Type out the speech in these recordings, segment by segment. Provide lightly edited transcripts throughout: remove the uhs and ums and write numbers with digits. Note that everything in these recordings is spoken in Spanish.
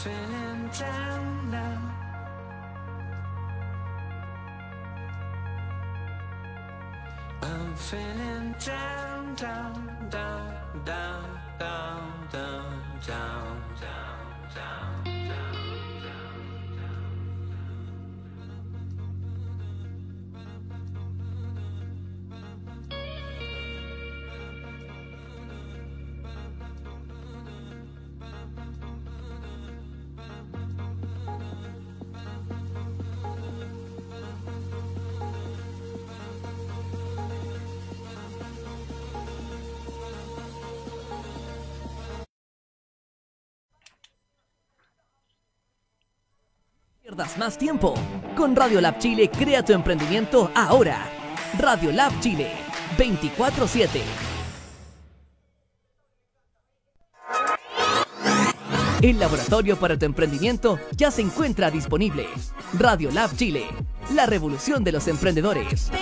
feeling down now. I'm feeling down, down, down, down, down, down, down, down, down, down. Pierdas más tiempo. Con Radiolab Chile crea tu emprendimiento ahora. Radiolab Chile 24/7. El laboratorio para tu emprendimiento ya se encuentra disponible. Radiolab Chile, la revolución de los emprendedores.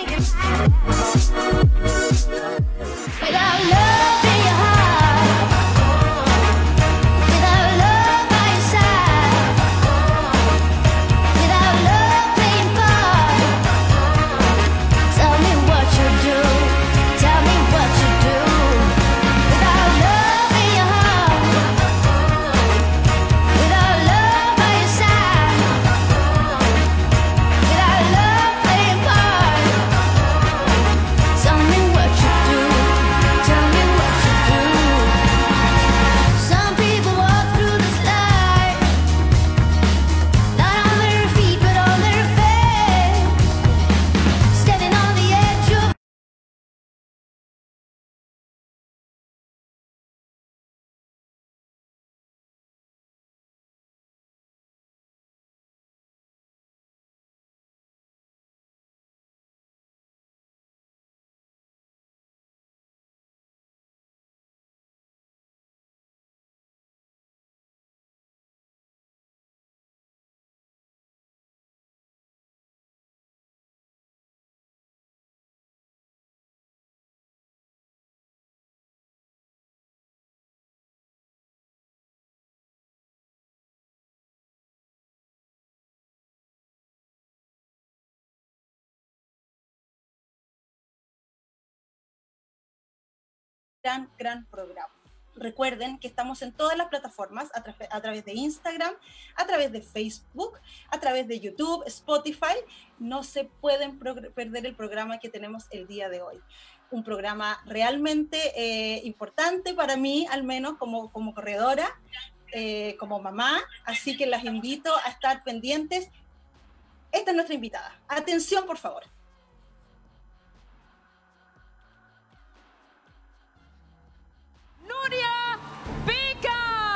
Gran programa. Recuerden que estamos en todas las plataformas, a través de Instagram, a través de Facebook, a través de YouTube, Spotify. No se pueden perder el programa que tenemos el día de hoy. Un programa realmente importante para mí, al menos como corredora, como mamá. Así que las invito a estar pendientes. Esta es nuestra invitada. Atención, por favor. Nuria Picas.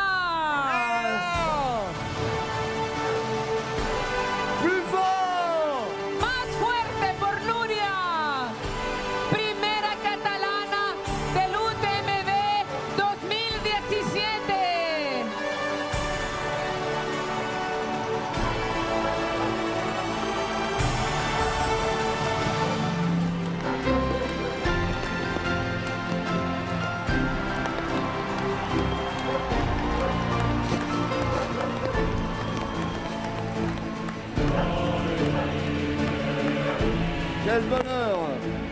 Más fuerte por Nuria. Primera catalana del UTMB 2017. Quel bonheur!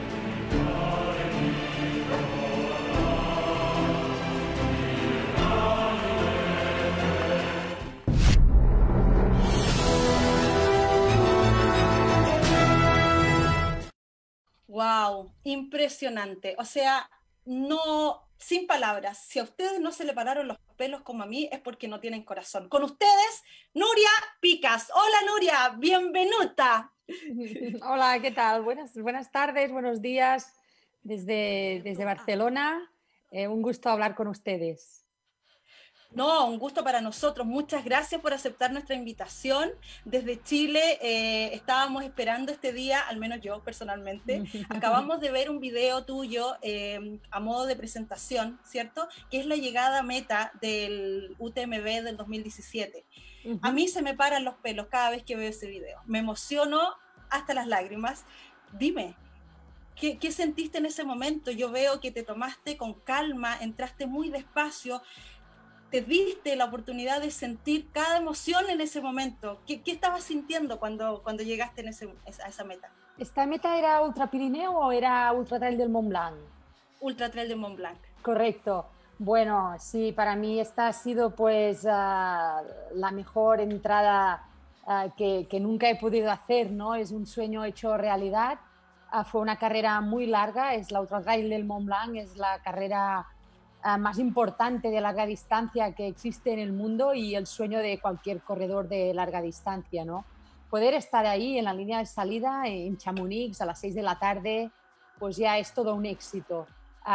Wow, impresionante. O sea, no, sin palabras. Si a ustedes no se le pararon los pelos como a mí, es porque no tienen corazón. Con ustedes, Nuria Picas. Hola, Nuria, bienvenuta. Hola, ¿qué tal? Buenas tardes, buenos días desde Barcelona. Un gusto hablar con ustedes. No, un gusto para nosotros. Muchas gracias por aceptar nuestra invitación. Desde Chile estábamos esperando este día, al menos yo personalmente. Acabamos de ver un video tuyo a modo de presentación, ¿cierto? Que es la llegada a meta del UTMB del 2017. A mí se me paran los pelos cada vez que veo ese video. Me emociono hasta las lágrimas. Dime, ¿qué sentiste en ese momento? Yo veo que te tomaste con calma, entraste muy despacio. te diste la oportunidad de sentir cada emoción en ese momento. ¿Qué estabas sintiendo cuando llegaste a esa meta? ¿Esta meta era Ultra Pirineo o era Ultra Trail del Mont Blanc? Ultra Trail de Mont Blanc. Correcto. Bueno, sí, para mí esta ha sido pues la mejor entrada que nunca he podido hacer, ¿no? Es un sueño hecho realidad. Fue una carrera muy larga, es la Ultra Trail del Mont Blanc, es la carrera más importante de larga distancia que existe en el mundo y el sueño de cualquier corredor de larga distancia, ¿no? Poder estar ahí en la línea de salida en Chamonix a las 6 de la tarde, pues ya es todo un éxito.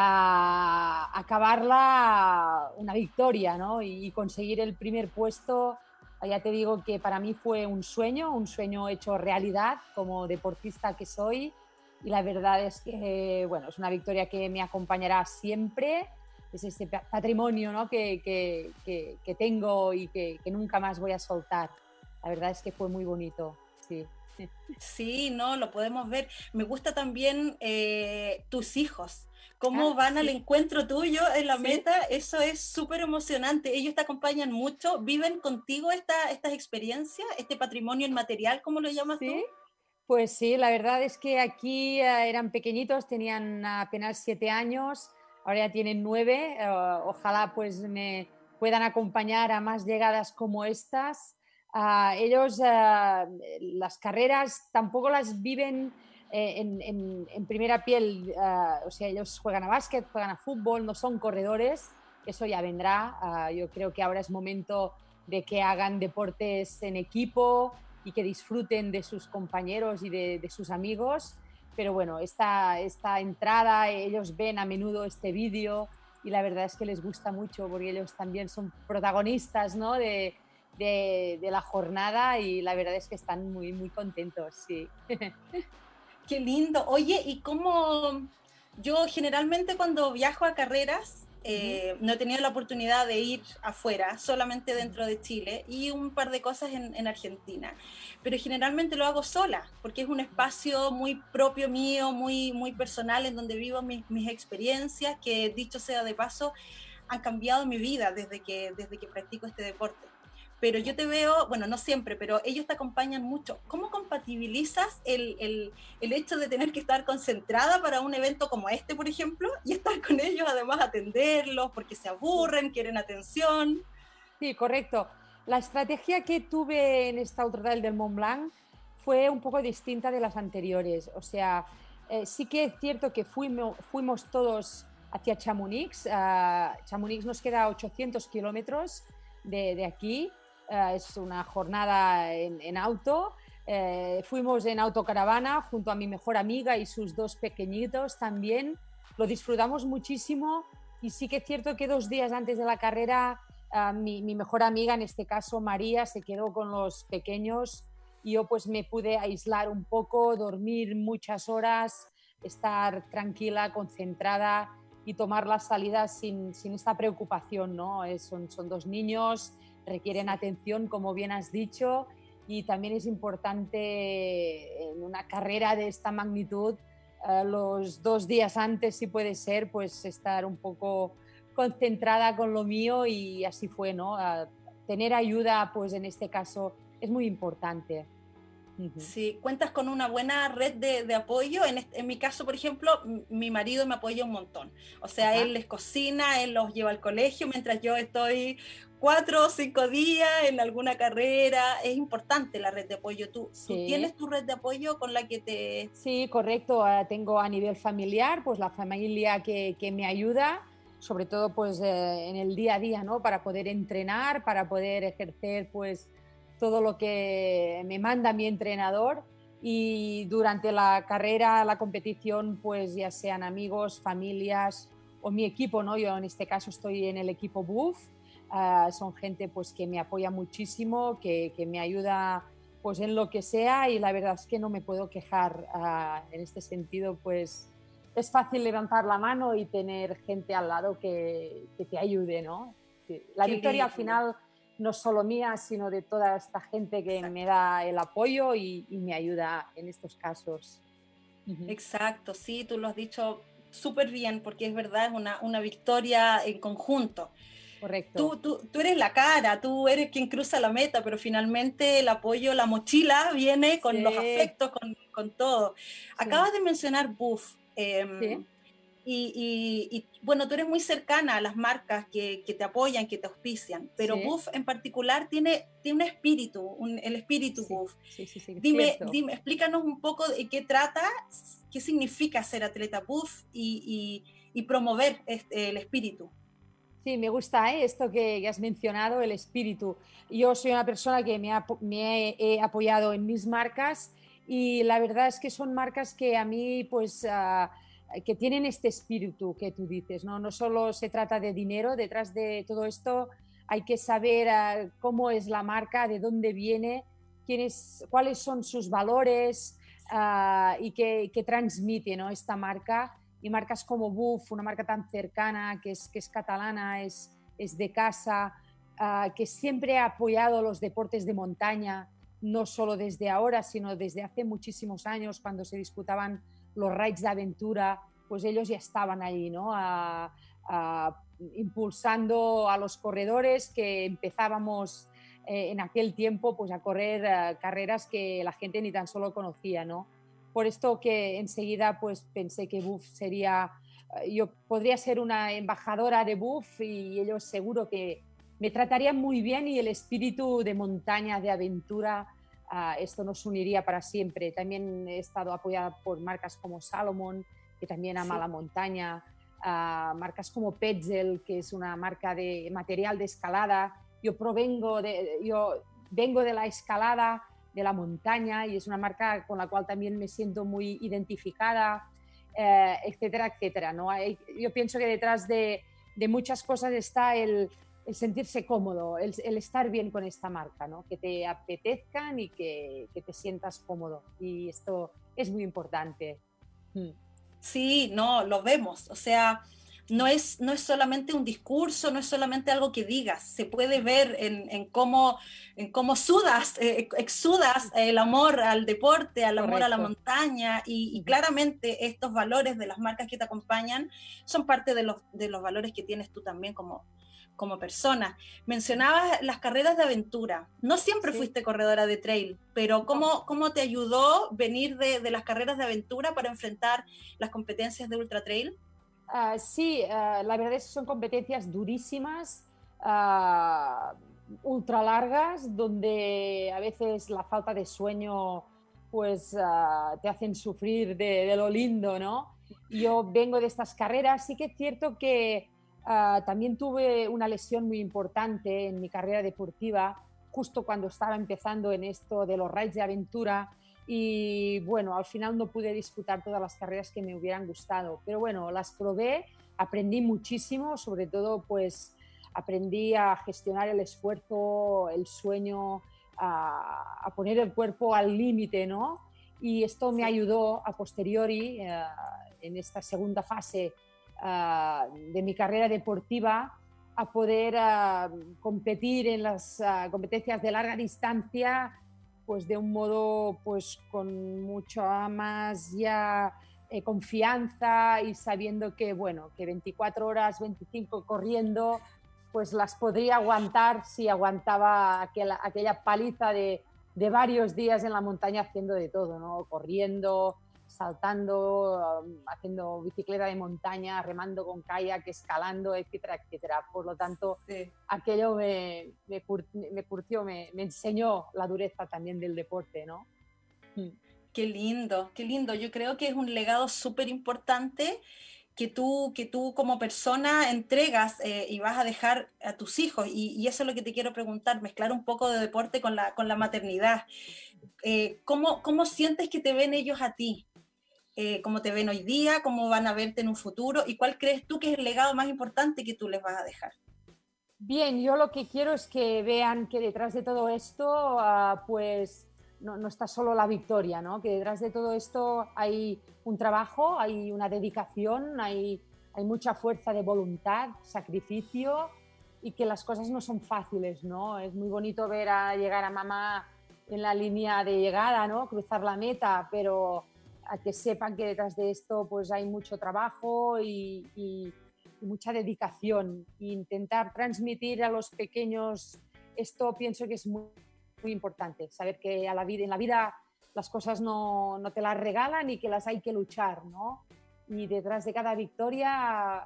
Acabarla una victoria, ¿no? Y conseguir el primer puesto, ya te digo que para mí fue un sueño hecho realidad como deportista que soy, y la verdad es que, bueno, es una victoria que me acompañará siempre. Es este patrimonio, ¿no? que tengo y que nunca más voy a soltar. La verdad es que fue muy bonito, sí. Sí, no, lo podemos ver. Me gusta también tus hijos, cómo van al encuentro tuyo en la meta. Eso es súper emocionante. Ellos te acompañan mucho, viven contigo estas experiencias, este patrimonio inmaterial, ¿cómo lo llamas tú? Pues sí, la verdad es que aquí eran pequeñitos, tenían apenas 7 años, ahora ya tienen 9. Ojalá pues me puedan acompañar a más llegadas como estas. Ellos las carreras tampoco las viven en primera piel, o sea, ellos juegan a básquet, juegan a fútbol, no son corredores, eso ya vendrá. Yo creo que ahora es momento de que hagan deportes en equipo y que disfruten de sus compañeros y de sus amigos. Pero bueno, esta entrada, ellos ven a menudo este vídeo y la verdad es que les gusta mucho porque ellos también son protagonistas, ¿no? de la jornada, y la verdad es que están muy, muy contentos, sí. Qué lindo. Oye, ¿y cómo? Yo generalmente cuando viajo a carreras, no he tenido la oportunidad de ir afuera, solamente dentro de Chile y un par de cosas en Argentina, pero generalmente lo hago sola, porque es un espacio muy propio mío, muy, muy personal, en donde vivo mis experiencias, que dicho sea de paso, han cambiado mi vida desde que practico este deporte. Pero yo te veo, bueno, no siempre, pero ellos te acompañan mucho. ¿Cómo compatibilizas el hecho de tener que estar concentrada para un evento como este, por ejemplo, y estar con ellos, además atenderlos, porque se aburren, quieren atención? Sí, correcto. La estrategia que tuve en esta Ultra Trail del Mont Blanc fue un poco distinta de las anteriores. O sea, sí que es cierto que fuimos todos hacia Chamonix. Chamonix nos queda a 800 kilómetros de aquí. Es una jornada en auto. Fuimos en autocaravana junto a mi mejor amiga y sus 2 pequeñitos también. Lo disfrutamos muchísimo, y sí que es cierto que 2 días antes de la carrera mi mejor amiga, en este caso María, se quedó con los pequeños y yo pues me pude aislar un poco, dormir muchas horas, estar tranquila, concentrada y tomar las salidas sin esta preocupación, ¿no? Son 2 niños, requieren atención, como bien has dicho, y también es importante en una carrera de esta magnitud, los 2 días antes, si puede ser, pues estar un poco concentrada con lo mío, y así fue, ¿no? Tener ayuda, pues en este caso, es muy importante. Sí, cuentas con una buena red de apoyo. En mi caso, por ejemplo, mi marido me apoya un montón. O sea, él les cocina, él los lleva al colegio, mientras yo estoy 4 o 5 días en alguna carrera. Es importante la red de apoyo. ¿Tú tienes tu red de apoyo con la que te...? Sí, correcto. Tengo a nivel familiar, pues la familia que me ayuda, sobre todo pues en el día a día, ¿no? Para poder entrenar, para poder ejercer pues todo lo que me manda mi entrenador, y durante la carrera, la competición, pues ya sean amigos, familias o mi equipo, ¿no? Yo en este caso estoy en el equipo BUF, son gente pues que me apoya muchísimo, que me ayuda pues en lo que sea, y la verdad es que no me puedo quejar. En este sentido pues es fácil levantar la mano y tener gente al lado que te ayude, ¿no? La victoria al final no es solo mía, sino de toda esta gente que me da el apoyo y me ayuda en estos casos. Exacto, sí, tú lo has dicho súper bien, porque es verdad, es una victoria en conjunto. Correcto. Tú eres la cara, tú eres quien cruza la meta, pero finalmente el apoyo, la mochila viene con los afectos, con todo. Acabas de mencionar Buff. Sí. Bueno, tú eres muy cercana a las marcas que te apoyan, que te auspician, pero Sí. Buff en particular tiene un espíritu, el espíritu Sí. Buff. Sí, Dime, cierto. explícanos un poco de qué trata, qué significa ser atleta Buff y promover el espíritu. Sí, me gusta esto que has mencionado, el espíritu. Yo soy una persona que he apoyado en mis marcas y la verdad es que son marcas que a mí, pues, que tienen este espíritu que tú dices, ¿no? No solo se trata de dinero, detrás de todo esto hay que saber cómo es la marca, de dónde viene, cuáles son sus valores y qué transmite, ¿no? Esta marca. Y marcas como Buff, una marca tan cercana, que es catalana, es de casa, que siempre ha apoyado los deportes de montaña, no solo desde ahora, sino desde hace muchísimos años, cuando se disputaban los raids de aventura, pues ellos ya estaban allí, ¿no? Impulsando a los corredores que empezábamos en aquel tiempo pues, a correr carreras que la gente ni tan solo conocía, ¿no? Por esto que enseguida pues pensé que Buff sería, yo podría ser una embajadora de Buff y ellos seguro que me tratarían muy bien y el espíritu de montaña, de aventura, esto nos uniría para siempre. También he estado apoyada por marcas como Salomon, que también ama la montaña, marcas como Petzl, que es una marca de material de escalada. Yo vengo de la escalada, de la montaña, y es una marca con la cual también me siento muy identificada, etcétera, etcétera, ¿no? Yo pienso que detrás de muchas cosas está el sentirse cómodo, el estar bien con esta marca, ¿no? Que te apetezcan y que te sientas cómodo, y esto es muy importante. Sí, no, lo vemos, o sea, no es solamente un discurso, no es solamente algo que digas, se puede ver en cómo sudas, exudas el amor al deporte, al amor a la Correcto. montaña, y claramente estos valores de las marcas que te acompañan son parte de los valores que tienes tú también como persona. Mencionabas las carreras de aventura. No siempre fuiste corredora de trail, pero ¿cómo te ayudó venir de las carreras de aventura para enfrentar las competencias de ultra trail? Sí, la verdad es que son competencias durísimas, ultra largas, donde a veces la falta de sueño pues te hacen sufrir de lo lindo, ¿no? Yo vengo de estas carreras, sí que es cierto que también tuve una lesión muy importante en mi carrera deportiva, justo cuando estaba empezando en esto de los raids de aventura, y bueno, al final no pude disputar todas las carreras que me hubieran gustado, pero bueno, las probé, aprendí muchísimo, sobre todo pues aprendí a gestionar el esfuerzo, el sueño, a poner el cuerpo al límite, ¿no? Y esto me ayudó a posteriori, en esta segunda fase de mi carrera deportiva, a poder competir en las competencias de larga distancia, pues de un modo pues con mucha más ya confianza, y sabiendo que bueno, que 24 horas, 25 corriendo, pues las podría aguantar si aguantaba aquella paliza de varios días en la montaña haciendo de todo, ¿no? Corriendo, saltando, haciendo bicicleta de montaña, remando con kayak, escalando, etcétera, etcétera. Por lo tanto, sí, aquello me curtió, me enseñó la dureza también del deporte, ¿no? Qué lindo, qué lindo. Yo creo que es un legado súper importante que tú como persona entregas y vas a dejar a tus hijos. Y eso es lo que te quiero preguntar, mezclar un poco de deporte con la maternidad. ¿Cómo sientes que te ven ellos a ti? ¿Cómo te ven hoy día? ¿Cómo van a verte en un futuro? ¿Y cuál crees tú que es el legado más importante que tú les vas a dejar? Bien, yo lo que quiero es que vean que detrás de todo esto, pues no está solo la victoria, ¿no? Que detrás de todo esto hay un trabajo, hay una dedicación, hay mucha fuerza de voluntad, sacrificio, y que las cosas no son fáciles, ¿no? Es muy bonito ver llegar a mamá en la línea de llegada, ¿no? Cruzar la meta, pero a que sepan que detrás de esto pues hay mucho trabajo y mucha dedicación. E intentar transmitir a los pequeños esto pienso que es muy, muy importante. Saber que en la vida las cosas no te las regalan y que las hay que luchar, ¿no? Y detrás de cada victoria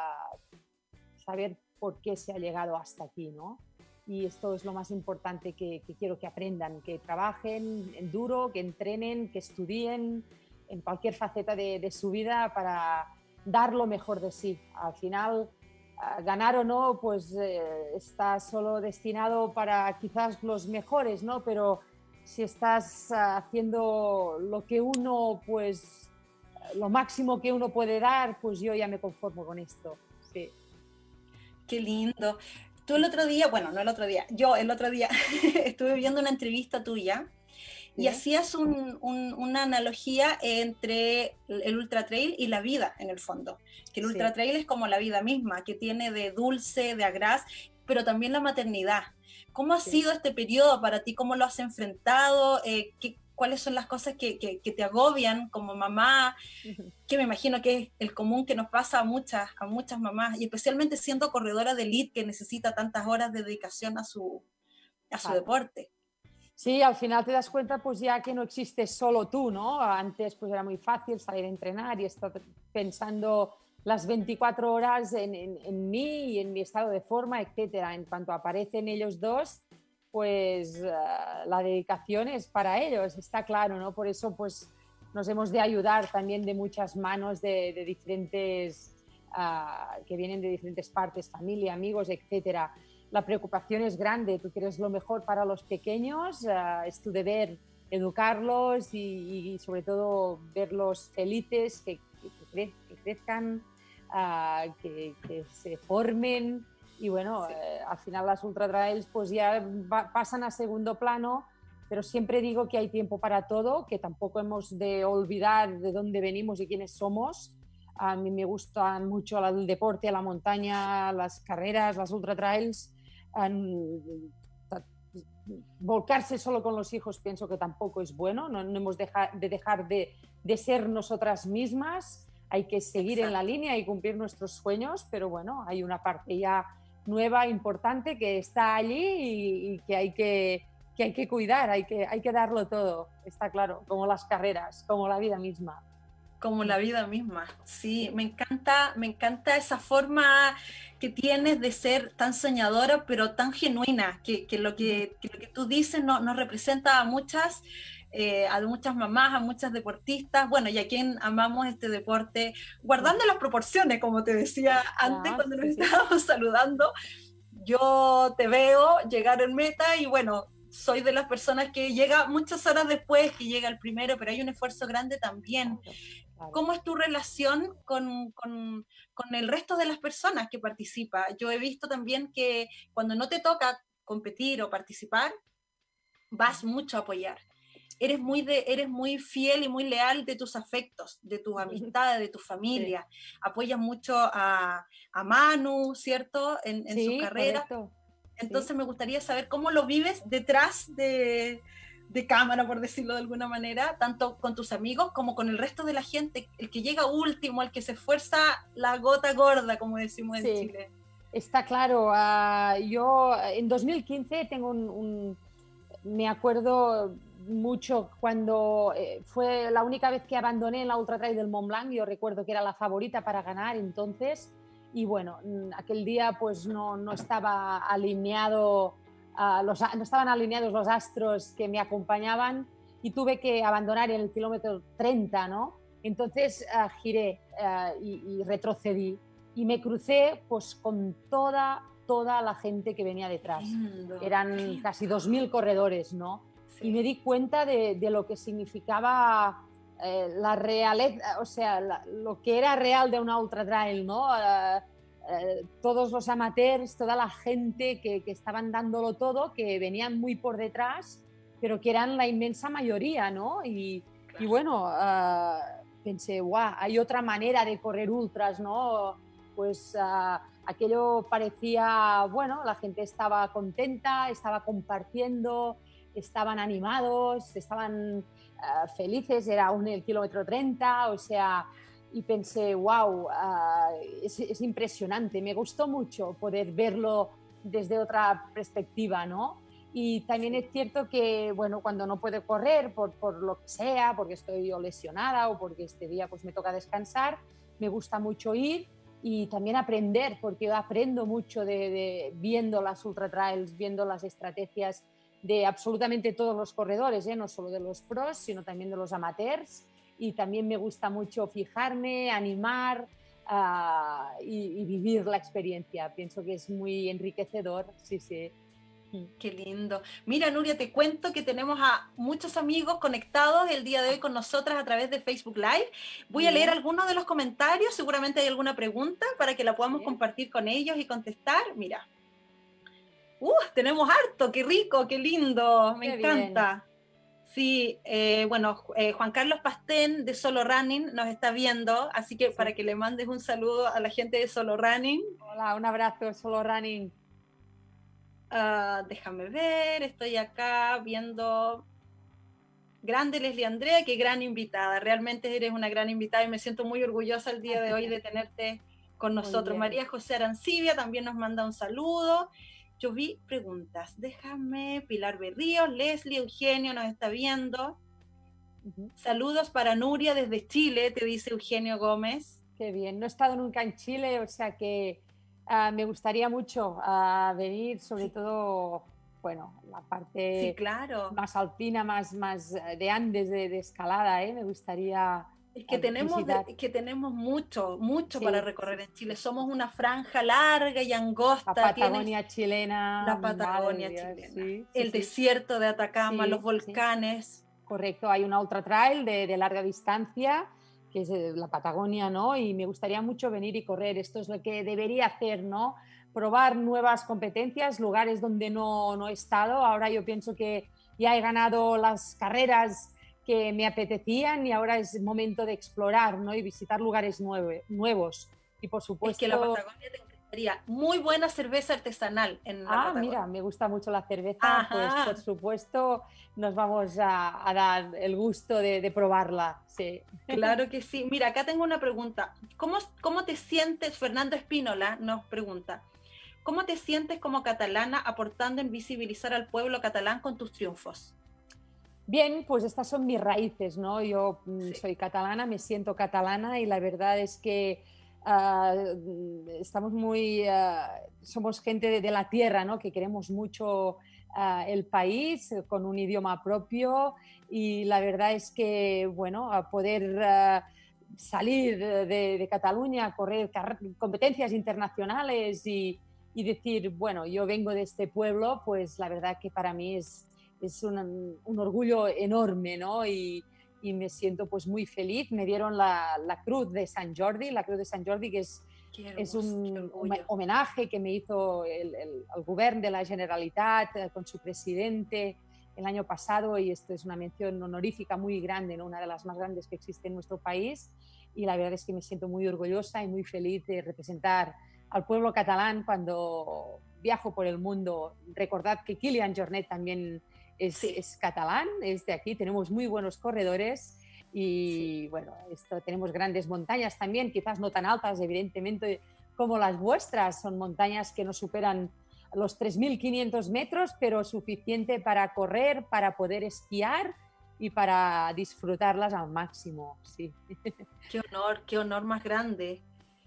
saber por qué se ha llegado hasta aquí, ¿no? Y esto es lo más importante que quiero que aprendan, que trabajen en duro, que entrenen, que estudien en cualquier faceta de su vida para dar lo mejor de sí. Al final, ganar o no, pues está solo destinado para quizás los mejores, ¿no? Pero si estás haciendo lo que uno, pues lo máximo que uno puede dar, pues yo ya me conformo con esto. Sí. Qué lindo. Tú el otro día, bueno, no el otro día, yo el otro día estuve viendo una entrevista tuya y ¿Sí? hacías una analogía entre el ultra trail y la vida en el fondo. Que el Sí. ultra trail es como la vida misma, que tiene de dulce, de agraz, pero también la maternidad. ¿Cómo ha Sí. sido este periodo para ti? ¿Cómo lo has enfrentado? ¿Cuáles son las cosas que te agobian como mamá? Que me imagino que es el común que nos pasa a muchas mamás, y especialmente siendo corredora de elite que necesita tantas horas de dedicación a su Claro. deporte. Sí, al final te das cuenta pues ya que no existes solo tú, ¿no? Antes pues era muy fácil salir a entrenar y estar pensando las 24 horas en mí y en mi estado de forma, etcétera. En cuanto aparecen ellos dos, pues la dedicación es para ellos, está claro, ¿no? Por eso pues nos hemos de ayudar también de muchas manos de diferentes, que vienen de diferentes partes, familia, amigos, etcétera. La preocupación es grande, tú quieres lo mejor para los pequeños, es tu deber educarlos y sobre todo verlos felices, que crezcan, que se formen y bueno, sí. Al final las ultra trails pues ya pasan a segundo plano, pero siempre digo que hay tiempo para todo, que tampoco hemos de olvidar de dónde venimos y quiénes somos. A mí me gusta mucho el deporte, la montaña, las carreras, las ultra trails. Volcarse solo con los hijos pienso que tampoco es bueno, no hemos de dejar de ser nosotras mismas, hay que seguir en la línea y cumplir nuestros sueños, pero bueno, hay una parte ya nueva, importante, que está allí y que hay que cuidar, hay que darlo todo, está claro, como las carreras, como la vida misma. Como la vida misma, sí, me encanta esa forma que tienes de ser tan soñadora, pero tan genuina, que lo que tú dices nos representa a muchas mamás, a muchas deportistas, bueno, y a quien amamos este deporte, guardando las proporciones, como te decía antes cuando nos estábamos saludando. Yo te veo llegar en meta y bueno, soy de las personas que llega muchas horas después, que llega el primero, pero hay un esfuerzo grande también. Claro. ¿Cómo es tu relación con el resto de las personas que participan? Yo he visto también que cuando no te toca competir o participar, vas mucho a apoyar. Eres muy fiel y muy leal de tus afectos, de tus amistades, de tu familia. Sí. Apoyas mucho a Manu, ¿cierto? En sí, su carrera. Correcto. Entonces sí. Me gustaría saber cómo lo vives detrás de cámara, por decirlo de alguna manera, tanto con tus amigos como con el resto de la gente, el que llega último, el que se esfuerza la gota gorda, como decimos en Chile. Está claro. Yo en 2015 me acuerdo mucho cuando fue la única vez que abandoné la Ultra Trail del Mont Blanc. Yo recuerdo que era la favorita para ganar entonces y bueno, aquel día pues no estaba alineado, no estaban alineados los astros que me acompañaban y tuve que abandonar en el kilómetro 30, ¿no? Entonces giré y retrocedí y me crucé pues con toda la gente que venía detrás. Eran casi 2.000 corredores, ¿no? Sí. Y me di cuenta de lo que significaba la realidad, o sea, lo que era real de una ultra trail, ¿no? Todos los amateurs, toda la gente que estaban dándolo todo, que venían muy por detrás, pero que eran la inmensa mayoría, ¿no? Y bueno, pensé, guau, hay otra manera de correr ultras, ¿no? Pues aquello parecía, bueno, la gente estaba contenta, estaba compartiendo, estaban animados, estaban felices, era el kilómetro 30, o sea, y pensé, wow, es impresionante, me gustó mucho poder verlo desde otra perspectiva, ¿no? Y también es cierto que, bueno, cuando no puedo correr por lo que sea, porque estoy o lesionada o porque este día pues me toca descansar, me gusta mucho ir y también aprender, porque yo aprendo mucho viendo las ultra trails, viendo las estrategias de absolutamente todos los corredores, no solo de los pros, sino también de los amateurs. Y también me gusta mucho fijarme, animar y vivir la experiencia. Pienso que es muy enriquecedor, sí, sí. Qué lindo. Mira, Nuria, te cuento que tenemos a muchos amigos conectados el día de hoy con nosotras a través de Facebook Live. Voy a leer algunos de los comentarios, seguramente hay alguna pregunta para que la podamos compartir con ellos y contestar. Mira. Tenemos harto, qué rico, qué lindo, me encanta. Bien. Sí, bueno, Juan Carlos Pastén de Solo Running nos está viendo, así que para que le mandes un saludo a la gente de Solo Running. Hola, un abrazo, Solo Running. Déjame ver, estoy acá viendo. Grande Leslie Andrea, qué gran invitada, realmente eres una gran invitada y me siento muy orgullosa el día de hoy de tenerte con nosotros. María José Arancibia también nos manda un saludo. Yo vi preguntas, déjame, Pilar Berríos, Leslie, Eugenio nos está viendo. Saludos para Nuria desde Chile, te dice Eugenio Gómez. Qué bien, no he estado nunca en Chile, o sea que me gustaría mucho venir, sobre todo, bueno, la parte más alpina, más de Andes, de escalada, me gustaría... Es que tenemos mucho para recorrer en Chile. Somos una franja larga y angosta. La Patagonia chilena. La Patagonia chilena. El desierto de Atacama, los volcanes. Correcto, hay una ultra trail de larga distancia, que es la Patagonia, ¿no? Y me gustaría mucho venir y correr. Esto es lo que debería hacer, ¿no? Probar nuevas competencias, lugares donde no he estado. Ahora yo pienso que ya he ganado las carreras que me apetecían y ahora es momento de explorar, ¿no? Y visitar lugares nuevos. Y por supuesto... Es que la Patagonia te encantaría. Muy buena cerveza artesanal en la Patagonia. Mira, me gusta mucho la cerveza. Pues por supuesto nos vamos a dar el gusto de probarla. Sí. Claro que sí. Mira, acá tengo una pregunta. ¿Cómo te sientes? Fernando Espínola nos pregunta. ¿Cómo te sientes como catalana aportando en visibilizar al pueblo catalán con tus triunfos? Bien, pues estas son mis raíces, ¿no? Yo soy catalana, me siento catalana y la verdad es que estamos somos gente de la tierra, ¿no? Que queremos mucho el país con un idioma propio y la verdad es que, bueno, a poder salir de Cataluña, correr competencias internacionales y decir, bueno, yo vengo de este pueblo, pues la verdad que para mí es un orgullo enorme, ¿no? Y me siento pues muy feliz. Me dieron la Cruz de Sant Jordi, que es un homenaje que me hizo el govern de la Generalitat con su presidente el año pasado y esto es una mención honorífica muy grande, ¿no? Una de las más grandes que existe en nuestro país y la verdad es que me siento muy orgullosa y muy feliz de representar al pueblo catalán cuando viajo por el mundo. Recordad que Kilian Jornet también es catalán, es de aquí, tenemos muy buenos corredores y bueno, tenemos grandes montañas también, quizás no tan altas evidentemente como las vuestras, son montañas que no superan los 3.500 metros, pero suficiente para correr, para poder esquiar y para disfrutarlas al máximo. Sí. Qué honor más grande.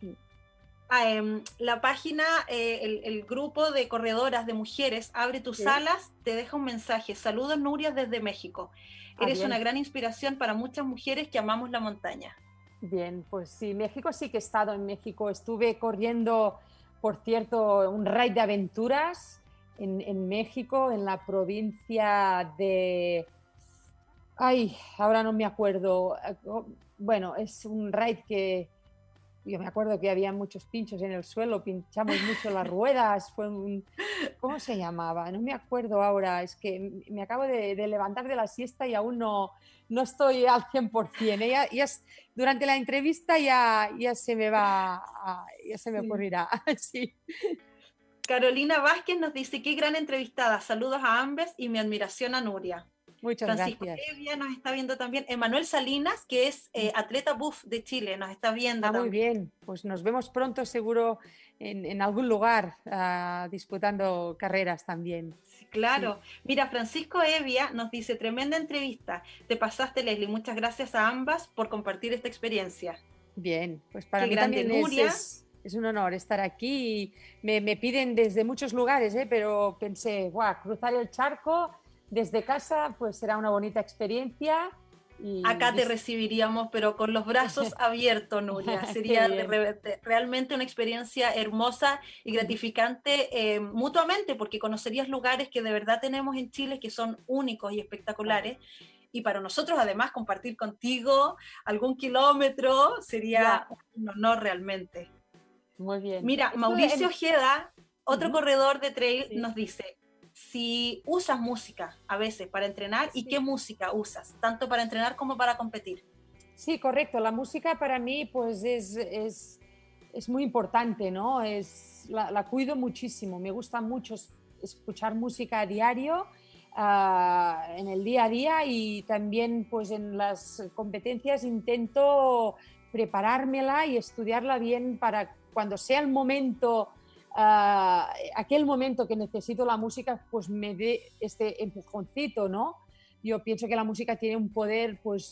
La página, el grupo de corredoras de mujeres Abre tus alas, te deja un mensaje. Saludos, Nuria, desde México. Eres una gran inspiración para muchas mujeres que amamos la montaña. Bien, pues sí, México sí que he estado en México. Estuve corriendo, por cierto, un raid de aventuras en México, en la provincia de... Ay, ahora no me acuerdo. Bueno, es un raid que... Yo me acuerdo que había muchos pinchos en el suelo, pinchamos mucho las ruedas, ¿cómo se llamaba? No me acuerdo ahora, es que me acabo de levantar de la siesta y aún no estoy al 100%. Durante la entrevista ya se me ocurrirá. Sí. Carolina Vázquez nos dice, qué gran entrevistada, saludos a ambas y mi admiración a Nuria. Muchas Francisco gracias. Evia nos está viendo también. Emanuel Salinas, que es atleta buff de Chile, nos está viendo Muy también. bien, pues nos vemos pronto seguro en algún lugar disputando carreras también. Claro. Mira, Francisco Evia nos dice, tremenda entrevista. Te pasaste, Leslie. Muchas gracias a ambas por compartir esta experiencia. Bien, pues para Qué mí grande, también Nuria. es un honor estar aquí. Y me piden desde muchos lugares, pero pensé, "Buah, cruzar el charco desde casa pues será una bonita experiencia". Y Acá te recibiríamos, pero con los brazos abiertos, Nuria. Qué Sería bien. realmente una experiencia hermosa y gratificante mutuamente, porque conocerías lugares que de verdad tenemos en Chile que son únicos y espectaculares. Y para nosotros, además, compartir contigo algún kilómetro sería un honor realmente. Muy bien. Mira, Esto Mauricio Ojeda, otro corredor de trail, Sí. nos dice, si usas música a veces para entrenar, ¿y Sí. qué música usas? Tanto para entrenar como para competir. Sí, correcto. La música para mí pues es muy importante, ¿no? La cuido muchísimo. Me gusta mucho escuchar música a diario, en el día a día, y también pues en las competencias intento preparármela y estudiarla bien para cuando sea el momento, aquel momento que necesito la música, pues me dé este empujoncito, ¿no? Yo pienso que la música tiene un poder pues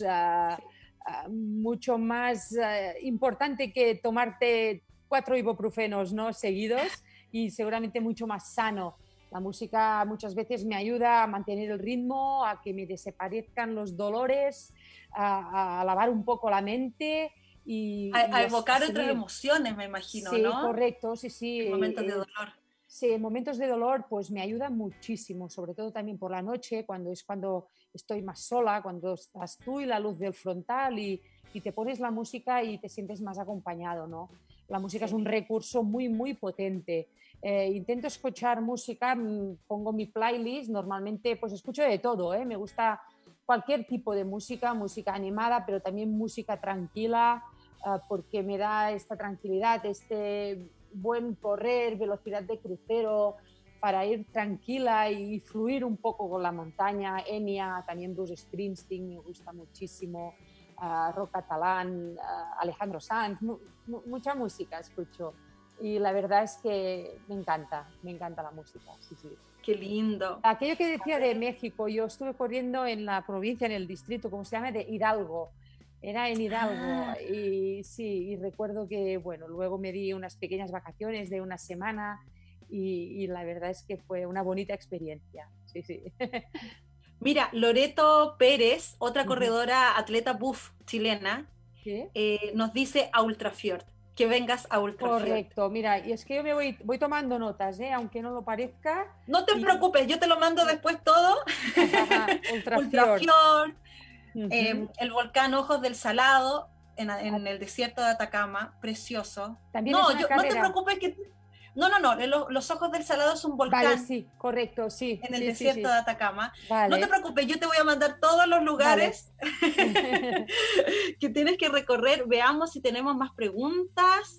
mucho más importante que tomarte 4 ibuprofenos, ¿no?, seguidos, y seguramente mucho más sano. La música muchas veces me ayuda a mantener el ritmo, a que me desaparezcan los dolores, a lavar un poco la mente y A evocar a otras seguir. emociones, me imagino, Sí, ¿no? correcto, sí. En momentos de dolor. Sí, en momentos de dolor pues me ayuda muchísimo, sobre todo también por la noche, cuando estoy más sola, cuando estás tú y la luz del frontal y te pones la música y te sientes más acompañado, ¿no? La música es un recurso muy, muy potente. Intento escuchar música, pongo mi playlist, normalmente pues escucho de todo, me gusta cualquier tipo de música, música animada, pero también música tranquila, porque me da esta tranquilidad, este buen correr, velocidad de crucero, para ir tranquila y fluir un poco con la montaña. Enya, también Bruce Springsteen, me gusta muchísimo, rock catalán, Alejandro Sanz, mucha música escucho. Y la verdad es que me encanta la música. Sí, sí. Qué lindo. Aquello que decía de México, yo estuve corriendo en la provincia, en el distrito, ¿cómo se llama?, de Hidalgo. Era en Hidalgo y sí, y recuerdo que, bueno, luego me di unas pequeñas vacaciones de una semana y la verdad es que fue una bonita experiencia. Sí, sí. Mira, Loreto Pérez, otra corredora atleta buff chilena, ¿Sí? nos dice a Ultrafjord, que vengas a Ultrafjord. Correcto, mira, y es que yo me voy tomando notas, aunque no lo parezca. No te preocupes, yo te lo mando después todo. Ultrafjord. El volcán Ojos del Salado en el desierto de Atacama, precioso. También No, es una carrera. no te preocupes que... No, los Ojos del Salado es un volcán. Vale, sí, correcto, sí. En el sí, desierto sí. de Atacama. Vale. No te preocupes, yo te voy a mandar todos los lugares que tienes que recorrer. Veamos si tenemos más preguntas.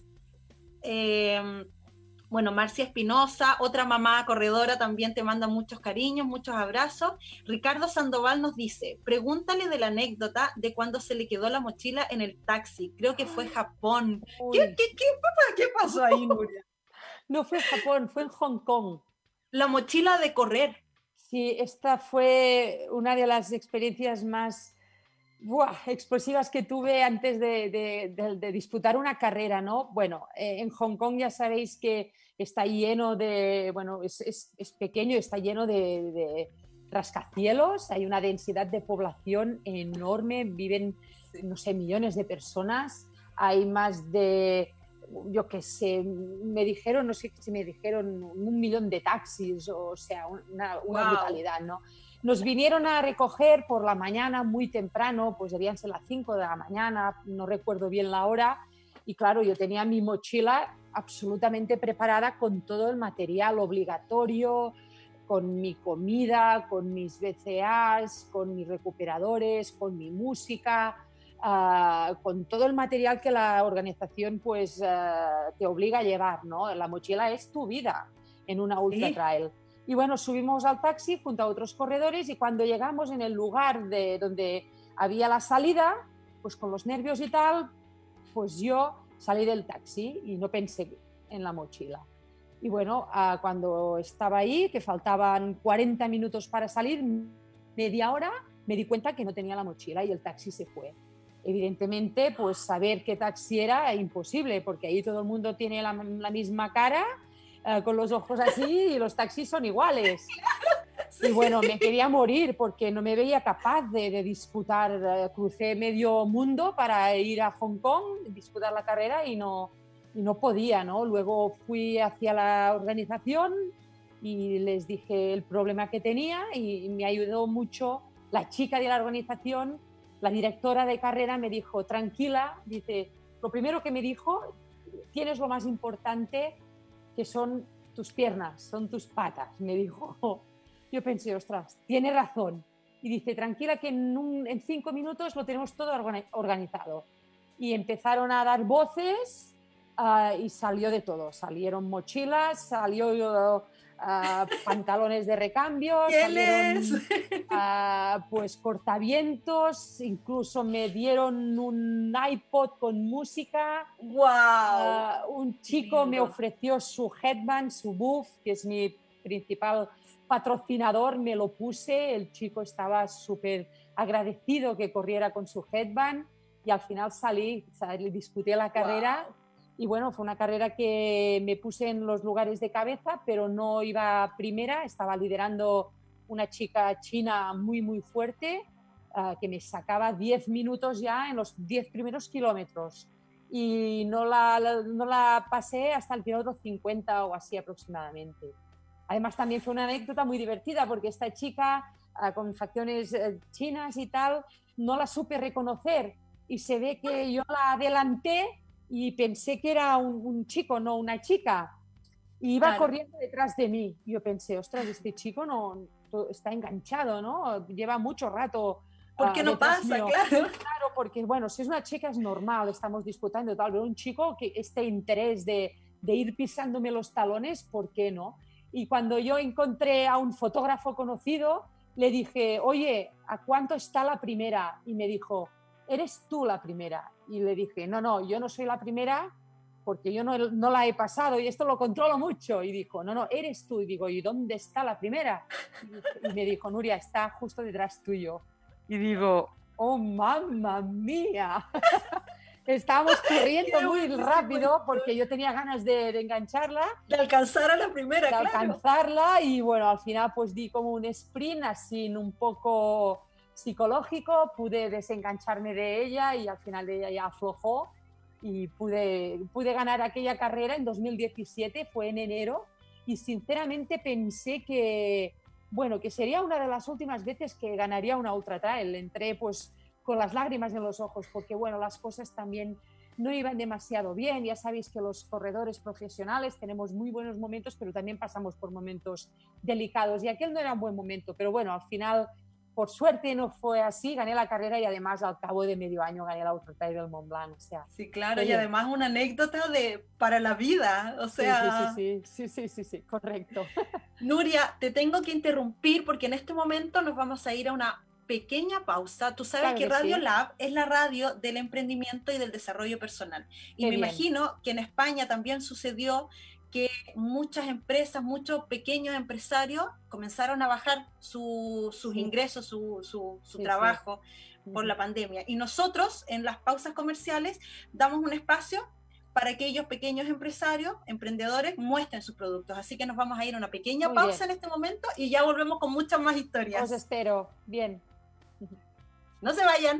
Bueno, Marcia Espinosa, otra mamá corredora, también te manda muchos cariños, muchos abrazos. Ricardo Sandoval nos dice, pregúntale de la anécdota de cuando se le quedó la mochila en el taxi. Creo que fue Japón. ¿Qué pasó ahí, Nuria? No fue en Japón, fue en Hong Kong. La mochila de correr. Sí, esta fue una de las experiencias más explosivas que tuve antes de disputar una carrera, ¿no? Bueno, en Hong Kong ya sabéis que está lleno de, bueno, es pequeño, está lleno de rascacielos, hay una densidad de población enorme, viven, no sé, millones de personas, hay más de, yo qué sé, me dijeron, no sé si me dijeron 1 millón de taxis, o sea, una brutalidad, ¿no? Nos vinieron a recoger por la mañana, muy temprano, pues debían ser las 5 de la mañana, no recuerdo bien la hora, y claro, yo tenía mi mochila absolutamente preparada con todo el material obligatorio, con mi comida, con mis BCAAs, con mis recuperadores, con mi música, con todo el material que la organización pues te obliga a llevar, ¿no? La mochila es tu vida en una ultra trail. Y bueno, subimos al taxi junto a otros corredores y cuando llegamos en el lugar donde había la salida, pues con los nervios y tal, pues yo salí del taxi y no pensé en la mochila. Y bueno, cuando estaba ahí, que faltaban 40 minutos para salir, media hora, me di cuenta que no tenía la mochila y el taxi se fue. Evidentemente, pues saber qué taxi era imposible, porque ahí todo el mundo tiene la misma cara, con los ojos así, y los taxis son iguales. Sí. Y bueno, me quería morir porque no me veía capaz de disputar. Crucé medio mundo para ir a Hong Kong, disputar la carrera y no podía, ¿no? Luego fui hacia la organización y les dije el problema que tenía y me ayudó mucho la chica de la organización, la directora de carrera. Me dijo, tranquila, dice, lo primero que me dijo, tienes lo más importante, que son tus piernas, son tus patas, me dijo. Yo pensé, ostras, tiene razón. Y dice, tranquila que en 5 minutos lo tenemos todo organizado. Y empezaron a dar voces y salió de todo. Salieron mochilas, salió pantalones de recambio, salieron pues cortavientos, incluso me dieron un iPod con música. ¡Wow! Un chico me ofreció su headband, su buff, que es mi principal patrocinador, me lo puse. El chico estaba súper agradecido que corriera con su headband y al final salí, disputé la carrera. Wow. Y bueno, fue una carrera que me puse en los lugares de cabeza, pero no iba primera, estaba liderando una chica china muy, muy fuerte, que me sacaba 10 minutos ya en los 10 primeros kilómetros. Y no la pasé hasta el kilómetro 50 o así aproximadamente. Además, también fue una anécdota muy divertida, porque esta chica, con facciones chinas y tal, no la supe reconocer. Y se ve que yo la adelanté y pensé que era un chico, no una chica. Y iba corriendo detrás de mí. Yo pensé, ostras, este chico no está enganchado, ¿no? Lleva mucho rato. ¿Por qué no pasa? Mío. Claro, porque, bueno, si es una chica es normal, estamos disputando y tal, pero un chico que este interés de ir pisándome los talones, ¿por qué no? Y cuando yo encontré a un fotógrafo conocido, le dije, oye, ¿a cuánto está la primera? Y me dijo, ¿eres tú la primera? Y le dije, no, yo no soy la primera porque yo no la he pasado y esto lo controlo mucho. Y dijo, no, eres tú. Y digo, ¿y dónde está la primera? Y me dijo, Nuria, está justo detrás tuyo. Y digo, oh, mamma mía. Estábamos corriendo muy rápido porque yo tenía ganas de engancharla. De alcanzar a la primera, de alcanzarla y bueno, al final pues di como un sprint así un poco psicológico, pude desengancharme de ella y al final ella ya aflojó y pude ganar aquella carrera en 2017, fue en enero, y sinceramente pensé que, bueno, que sería una de las últimas veces que ganaría una ultra trail. Entré pues con las lágrimas en los ojos porque, bueno, las cosas también no iban demasiado bien. Ya sabéis que los corredores profesionales tenemos muy buenos momentos, pero también pasamos por momentos delicados y aquel no era un buen momento, pero bueno, al final por suerte no fue así, gané la carrera y además al cabo de medio año gané la Ultra Trail del Mont Blanc. O sea, sí, claro, y además una anécdota para la vida, o sea... Sí, correcto. Nuria, te tengo que interrumpir porque en este momento nos vamos a ir a una pequeña pausa. Tú sabes que Radio Lab es la radio del emprendimiento y del desarrollo personal. Y me imagino que en España también sucedió que muchas empresas, muchos pequeños empresarios comenzaron a bajar sus ingresos, su trabajo por la pandemia. Y nosotros en las pausas comerciales damos un espacio para que aquellos pequeños empresarios, emprendedores, muestren sus productos. Así que nos vamos a ir a una pequeña pausa en este momento y ya volvemos con muchas más historias. Os espero. Bien. No se vayan.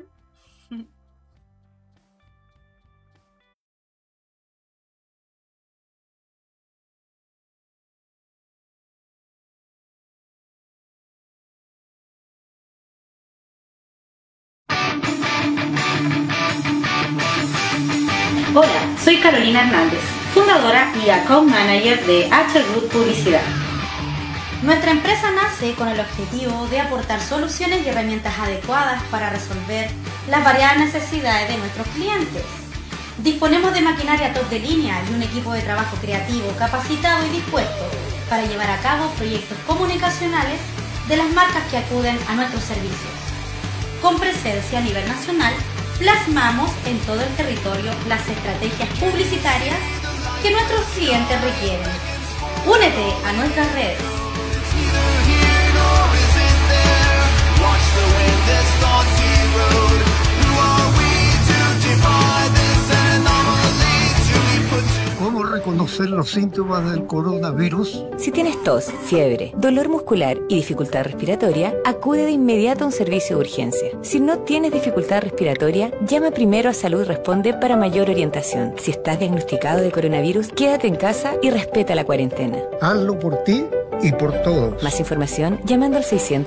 Hola, soy Carolina Hernández, fundadora y account manager de H. Root Publicidad. Nuestra empresa nace con el objetivo de aportar soluciones y herramientas adecuadas para resolver las variadas necesidades de nuestros clientes. Disponemos de maquinaria top de línea y un equipo de trabajo creativo, capacitado y dispuesto para llevar a cabo proyectos comunicacionales de las marcas que acuden a nuestros servicios. Con presencia a nivel nacional, plasmamos en todo el territorio las estrategias publicitarias que nuestros clientes requieren. Únete a nuestras redes. ¿Cómo reconocer los síntomas del coronavirus? Si tienes tos, fiebre, dolor muscular y dificultad respiratoria, acude de inmediato a un servicio de urgencia. Si no tienes dificultad respiratoria, llama primero a Salud Responde para mayor orientación. Si estás diagnosticado de coronavirus, quédate en casa y respeta la cuarentena. Hazlo por ti y por todos. Más información llamando al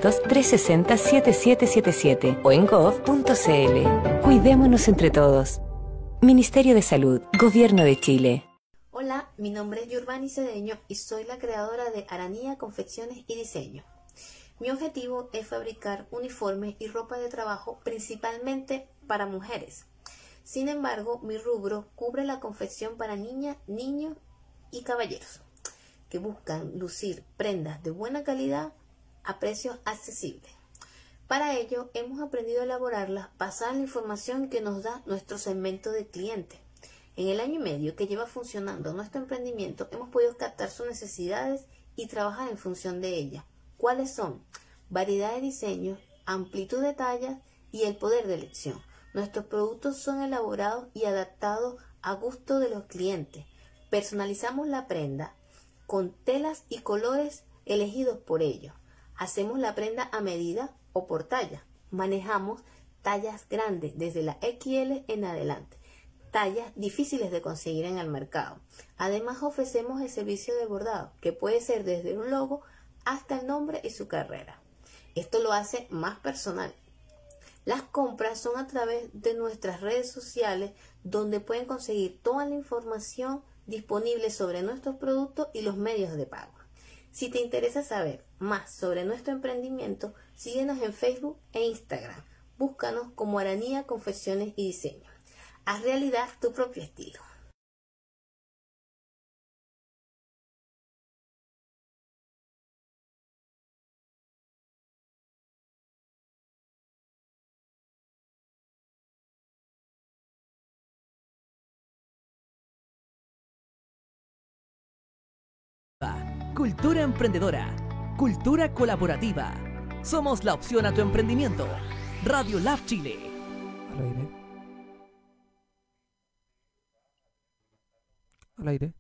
600-360-7777 o en gov.cl. Cuidémonos entre todos. Ministerio de Salud, Gobierno de Chile. Hola, mi nombre es Yurvani Cedeño y soy la creadora de Aranía Confecciones y Diseño. Mi objetivo es fabricar uniformes y ropa de trabajo principalmente para mujeres. Sin embargo, mi rubro cubre la confección para niñas, niños y caballeros que buscan lucir prendas de buena calidad a precios accesibles. Para ello, hemos aprendido a elaborarlas basada en la información que nos da nuestro segmento de clientes. En el año y medio que lleva funcionando nuestro emprendimiento, hemos podido captar sus necesidades y trabajar en función de ellas. ¿Cuáles son? Variedad de diseños, amplitud de tallas y el poder de elección. Nuestros productos son elaborados y adaptados a gusto de los clientes. Personalizamos la prenda con telas y colores elegidos por ellos. Hacemos la prenda a medida o por talla. Manejamos tallas grandes desde la XL en adelante. Tallas difíciles de conseguir en el mercado. Además ofrecemos el servicio de bordado, que puede ser desde un logo hasta el nombre y su carrera. Esto lo hace más personal. Las compras son a través de nuestras redes sociales, donde pueden conseguir toda la información disponible sobre nuestros productos y los medios de pago. Si te interesa saber más sobre nuestro emprendimiento, síguenos en Facebook e Instagram. Búscanos como Aranía Confecciones y Diseño. Haz realidad tu propio estilo. Cultura emprendedora, cultura colaborativa. Somos la opción a tu emprendimiento. Radio Lab Chile. Al aire. Al aire.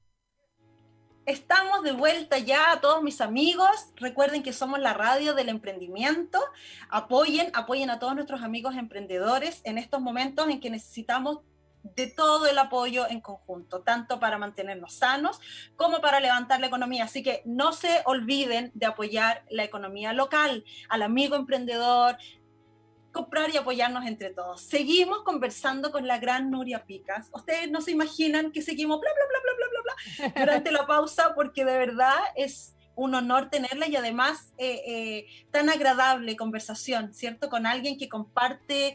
Estamos de vuelta ya a todos mis amigos. Recuerden que somos la radio del emprendimiento. Apoyen a todos nuestros amigos emprendedores en estos momentos en que necesitamos de todo el apoyo en conjunto, tanto para mantenernos sanos como para levantar la economía. Así que no se olviden de apoyar la economía local, al amigo emprendedor, comprar y apoyarnos entre todos. Seguimos conversando con la gran Nuria Picas. Ustedes no se imaginan que seguimos bla, bla, bla, bla, bla, bla, bla, durante la pausa, porque de verdad es un honor tenerla y además tan agradable conversación, ¿cierto? Con alguien que comparte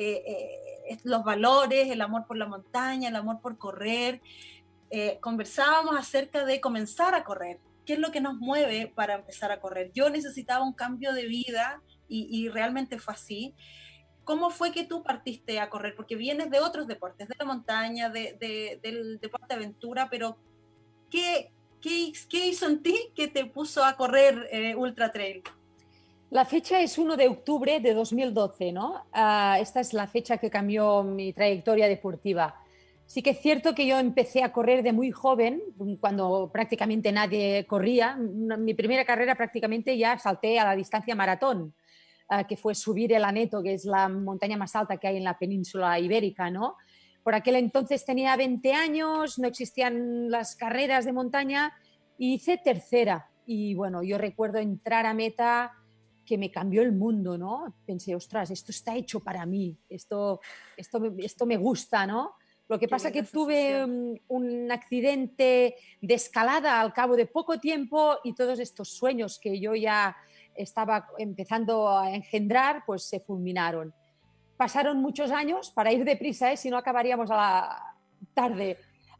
los valores, el amor por la montaña, el amor por correr. Conversábamos acerca de comenzar a correr. ¿Qué es lo que nos mueve para empezar a correr? Yo necesitaba un cambio de vida y realmente fue así. ¿Cómo fue que tú partiste a correr? Porque vienes de otros deportes, de la montaña, del deporte de aventura, pero ¿qué hizo en ti que te puso a correr ultra trail? La fecha es 1 de octubre de 2012, ¿no? Esta es la fecha que cambió mi trayectoria deportiva. Sí que es cierto que yo empecé a correr de muy joven, cuando prácticamente nadie corría. Mi primera carrera prácticamente ya salté a la distancia maratón, que fue subir el Aneto, que es la montaña más alta que hay en la península ibérica, ¿no? Por aquel entonces tenía 20 años, no existían las carreras de montaña y hice tercera. Y bueno, yo recuerdo entrar a meta que me cambió el mundo, ¿no? Pensé, ostras, esto está hecho para mí, esto me gusta, ¿no? Lo que pasa es que tuve un accidente de escalada al cabo de poco tiempo y todos estos sueños que yo ya estaba empezando a engendrar, pues se fulminaron. Pasaron muchos años para ir deprisa, si no acabaríamos a la tarde.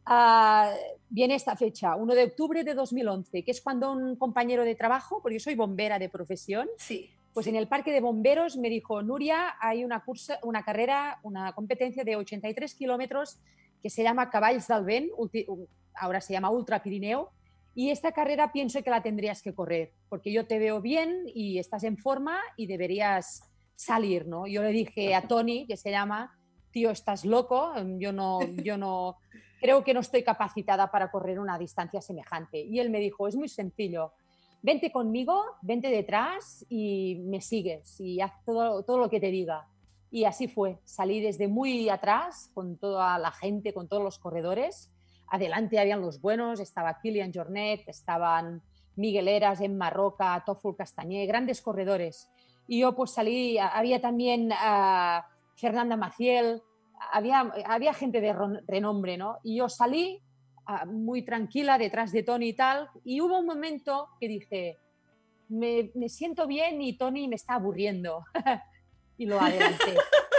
viene esta fecha, 1 de octubre de 2011, que es cuando un compañero de trabajo, porque yo soy bombera de profesión, Sí. pues en el parque de bomberos me dijo, Nuria, hay una carrera, una competencia de 83 kilómetros que se llama Cavalls del Vent, ahora se llama Ultra Pirineo, y esta carrera pienso que la tendrías que correr, porque yo te veo bien y estás en forma y deberías salir, ¿no? Yo le dije a Tony, que se llama, tío, estás loco, yo no creo que no estoy capacitada para correr una distancia semejante. Y él me dijo, es muy sencillo, vente conmigo, vente detrás y me sigues y haz todo lo que te diga. Y así fue, salí desde muy atrás con toda la gente, con todos los corredores. Adelante habían los buenos, estaba Kilian Jornet, estaban Miguel Eras, Emma Roca, Toful Castañé, grandes corredores. Y yo pues salí, había también Fernanda Maciel, había gente de renombre, ¿no? Y yo salí muy tranquila detrás de Tony y tal, y hubo un momento que dije, me siento bien y Tony me está aburriendo. Y lo adelanté.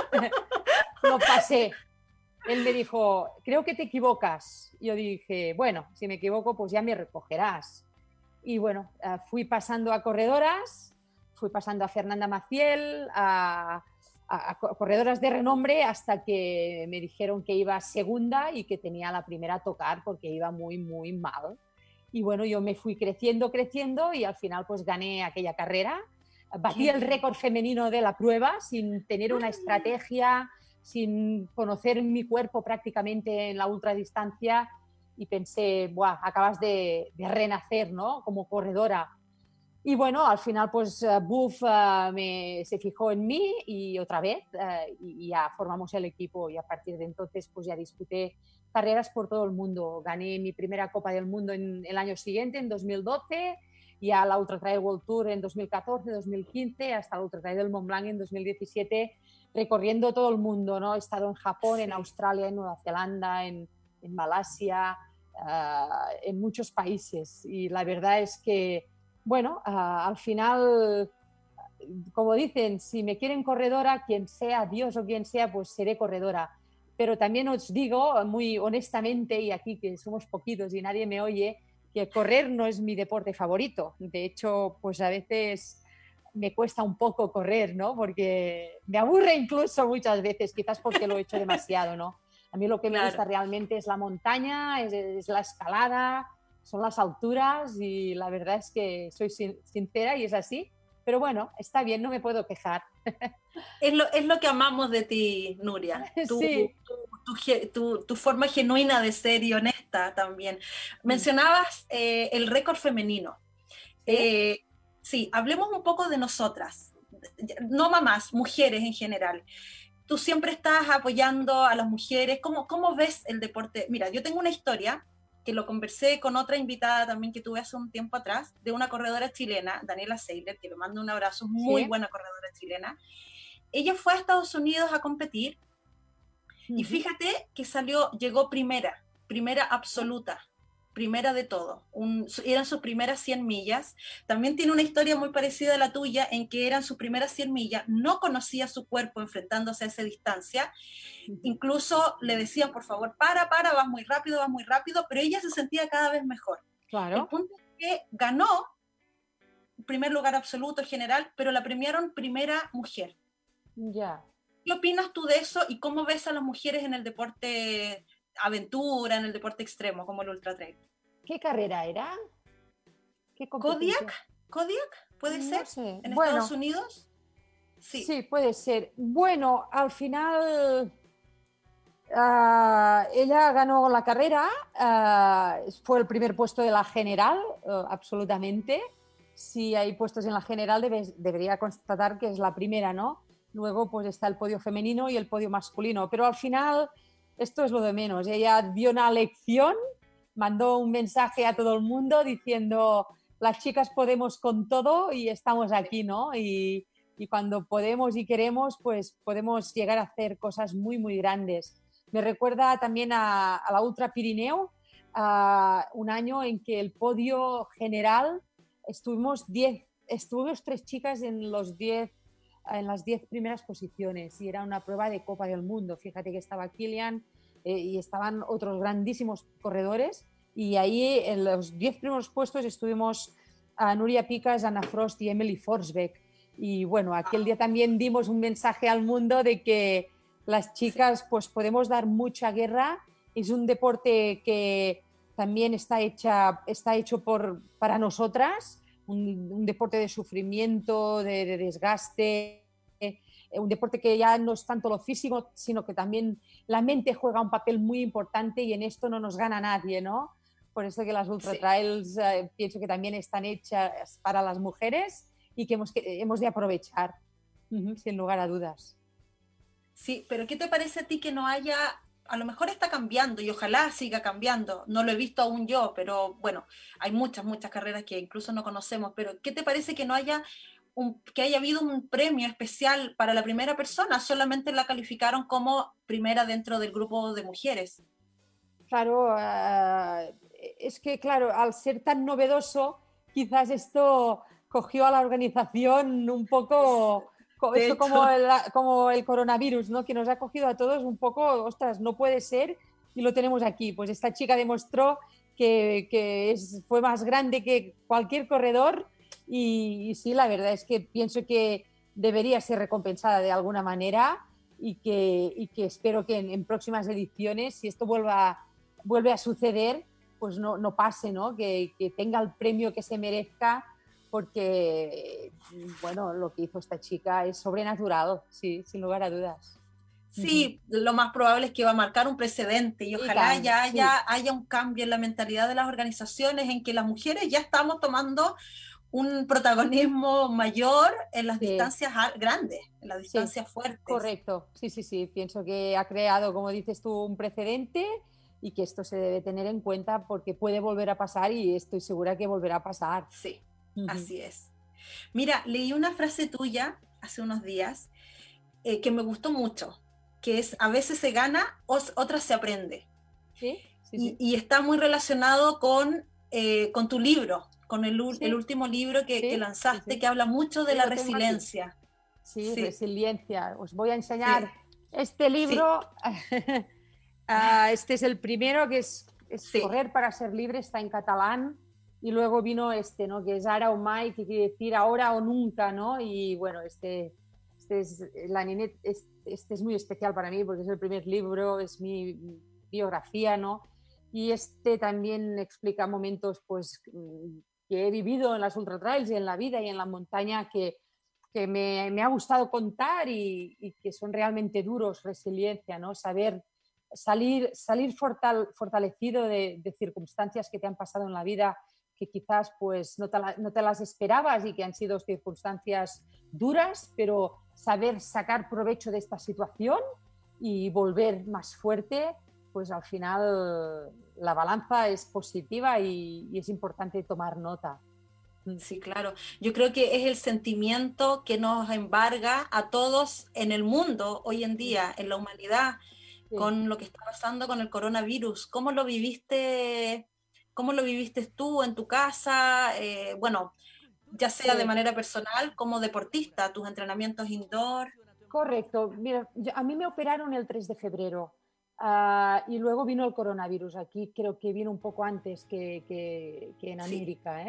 Lo pasé. Él me dijo, creo que te equivocas. Yo dije, bueno, si me equivoco, pues ya me recogerás. Y bueno, fui pasando a corredoras, fui pasando a Fernanda Maciel, a corredoras de renombre, hasta que me dijeron que iba segunda y que tenía la primera a tocar porque iba muy, muy mal. Y bueno, yo me fui creciendo y al final pues gané aquella carrera. Batí el récord femenino de la prueba sin tener una estrategia, sin conocer mi cuerpo prácticamente en la ultradistancia, y pensé, ¡buah! Acabas de renacer, ¿no? Como corredora. Y bueno, al final pues Buff se fijó en mí y otra vez y ya formamos el equipo, y a partir de entonces pues ya disputé carreras por todo el mundo. Gané mi primera Copa del Mundo en el año siguiente, en 2012, y a la Ultra Trail World Tour en 2014, 2015, hasta la Ultra Trail del Mont Blanc en 2017, recorriendo todo el mundo, ¿no? He estado en Japón, en Australia, en Nueva Zelanda, en Malasia, en muchos países, y la verdad es que, bueno, al final, como dicen, si me quieren corredora, quien sea, Dios o quien sea, pues seré corredora. Pero también os digo muy honestamente, y aquí que somos poquitos y nadie me oye, que correr no es mi deporte favorito. De hecho, pues a veces me cuesta un poco correr, ¿no? Porque me aburre incluso muchas veces, quizás porque lo he hecho demasiado, ¿no? A mí lo que me gusta realmente es la montaña, es la escalada, son las alturas, y la verdad es que soy sincera y es así. Pero bueno, está bien, no me puedo quejar. Es lo que amamos de ti, Nuria. Sí. Tu forma genuina de ser y honesta también. Mencionabas el récord femenino. Sí, hablemos un poco de nosotras. No mamás, mujeres en general. Tú siempre estás apoyando a las mujeres. ¿Cómo ves el deporte? Mira, yo tengo una historia que lo conversé con otra invitada también que tuve hace un tiempo atrás, de una corredora chilena, Daniela Seiler, que le mando un abrazo, muy buena corredora chilena. Ella fue a Estados Unidos a competir y fíjate que llegó primera absoluta, primera de todo. Eran sus primeras 100 millas. También tiene una historia muy parecida a la tuya, en que eran sus primeras 100 millas, no conocía su cuerpo enfrentándose a esa distancia. Incluso le decían, por favor, para, vas muy rápido, pero ella se sentía cada vez mejor. Claro. El punto es que ganó primer lugar absoluto general, pero la premiaron primera mujer. Ya. ¿Qué opinas tú de eso y cómo ves a las mujeres en el deporte aventura, en el deporte extremo, como el Ultra Trail? ¿Qué carrera era? ¿Qué ¿Kodiak? ¿Puede ser? No sé. ¿En Estados Unidos? Sí, puede ser. Bueno, al final ella ganó la carrera, fue el primer puesto de la general, absolutamente. Si hay puestos en la general, debería constatar que es la primera, ¿no? Luego pues está el podio femenino y el podio masculino, pero al final esto es lo de menos. Ella dio una lección, mandó un mensaje a todo el mundo diciendo, las chicas podemos con todo y estamos aquí, ¿no? Y cuando podemos y queremos, pues podemos llegar a hacer cosas muy, muy grandes. Me recuerda también a la Ultra Pirineo, un año en que el podio general estuvimos 3 chicas en las 10 primeras posiciones, y era una prueba de Copa del Mundo. Fíjate que estaba Kilian, y estaban otros grandísimos corredores, y ahí en los 10 primeros puestos estuvimos a Nuria Picas, Anna Frost y Emily Forsbeck. Y bueno, aquel día también dimos un mensaje al mundo de que las chicas pues podemos dar mucha guerra. Es un deporte que también está hecho para nosotras, un deporte de sufrimiento, de desgaste, un deporte que ya no es tanto lo físico, sino que también la mente juega un papel muy importante, y en esto no nos gana nadie, ¿no? Por eso que las ultra trails pienso que también están hechas para las mujeres y que hemos de aprovechar, sin lugar a dudas. Sí, pero ¿qué te parece a ti que no haya, a lo mejor está cambiando y ojalá siga cambiando, no lo he visto aún yo, pero bueno, hay muchas carreras que incluso no conocemos, pero ¿qué te parece que no haya que haya habido un premio especial para la primera persona? Solamente la calificaron como primera dentro del grupo de mujeres. Claro, es que claro, al ser tan novedoso, quizás esto cogió a la organización un poco, esto como el coronavirus, ¿no? Que nos ha cogido a todos un poco, ostras, no puede ser, y lo tenemos aquí. Pues esta chica demostró que fue más grande que cualquier corredor, y sí, la verdad es que pienso que debería ser recompensada de alguna manera, y que espero que en próximas ediciones, si esto vuelve a suceder, pues no pase, ¿no? Que tenga el premio que se merezca, porque, bueno, lo que hizo esta chica es sobrenatural, sí, sin lugar a dudas. Sí, lo más probable es que va a marcar un precedente, y ojalá ya haya un cambio en la mentalidad de las organizaciones, en que las mujeres ya estamos tomando un protagonismo mayor en las distancias grandes, en las distancias fuertes. Correcto, sí, pienso que ha creado, como dices tú, un precedente, y que esto se debe tener en cuenta porque puede volver a pasar, y estoy segura que volverá a pasar. Sí, así es. Mira, leí una frase tuya hace unos días que me gustó mucho, que es: a veces se gana, otras se aprende. Sí. Y está muy relacionado con tu libro, con el último libro que lanzaste, que habla mucho de la resiliencia. Sí, resiliencia. Os voy a enseñar este libro. Este es el primero, que es Correr para ser libre, está en catalán, y luego vino este, ¿no? Que es Ara o Mai, que quiere decir ahora o nunca, ¿no? Y bueno, este es muy especial para mí porque es el primer libro, es mi biografía, ¿no? Y este también explica momentos pues que he vivido en las ultra trails y en la vida y en la montaña, que me ha gustado contar, y que son realmente duros. Resiliencia, ¿no? Saber salir fortalecido de circunstancias que te han pasado en la vida, que quizás pues no te las esperabas, y que han sido circunstancias duras, pero saber sacar provecho de esta situación y volver más fuerte, pues al final la balanza es positiva, y es importante tomar nota. Sí, claro. Yo creo que es el sentimiento que nos embarga a todos en el mundo hoy en día, en la humanidad, con lo que está pasando con el coronavirus. ¿Cómo lo viviste tú en tu casa? Bueno, ya sea de manera personal como deportista, tus entrenamientos indoor. Correcto. Mira, a mí me operaron el 3 de febrero y luego vino el coronavirus. Aquí creo que vino un poco antes que en América.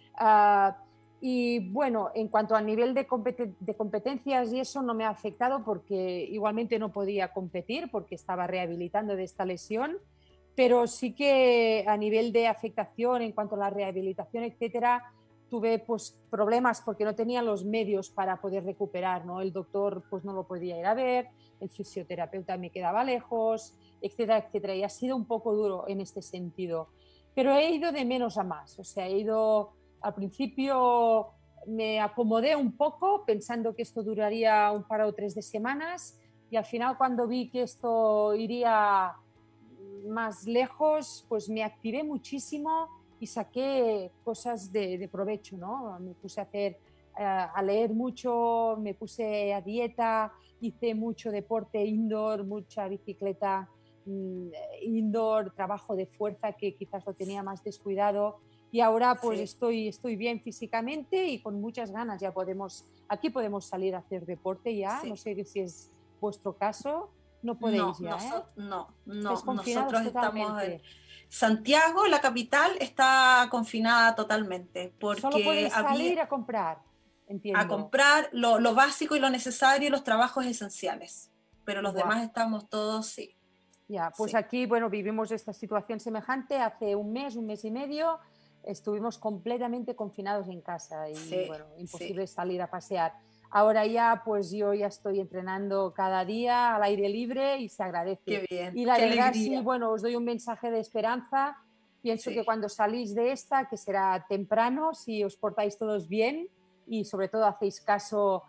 Y bueno, en cuanto al nivel de competencias y eso, no me ha afectado porque igualmente no podía competir porque estaba rehabilitando de esta lesión, pero sí que a nivel de afectación en cuanto a la rehabilitación, etcétera, tuve pues problemas porque no tenía los medios para poder recuperar, ¿no? El doctor pues no lo podía ir a ver, el fisioterapeuta me quedaba lejos, etcétera, etcétera, y ha sido un poco duro en este sentido, pero he ido de menos a más. O sea, he ido... Al principio me acomodé un poco pensando que esto duraría un par o 3 de semanas, y al final, cuando vi que esto iría más lejos, pues me activé muchísimo y saqué cosas de provecho, ¿no? Me puse a leer mucho, me puse a dieta, hice mucho deporte indoor, mucha bicicleta indoor, trabajo de fuerza que quizás lo tenía más descuidado. Y ahora pues estoy bien físicamente y con muchas ganas. Aquí podemos salir a hacer deporte ya, no sé si es vuestro caso. no podéis ya, nosotros confinados estamos en Santiago, la capital, está confinada totalmente. Porque solo podéis salir a comprar, entiendo. A comprar lo básico y lo necesario y los trabajos esenciales. Pero los demás estamos todos, sí. Ya, pues aquí, bueno, vivimos esta situación semejante hace un mes y medio. Estuvimos completamente confinados en casa y bueno, imposible salir a pasear. Ahora ya, pues yo ya estoy entrenando cada día al aire libre y se agradece. Qué bien, y la qué verdad, alegría. sí, bueno, os doy un mensaje de esperanza. Pienso que cuando salís de esta, que será temprano, si os portáis todos bien y sobre todo hacéis caso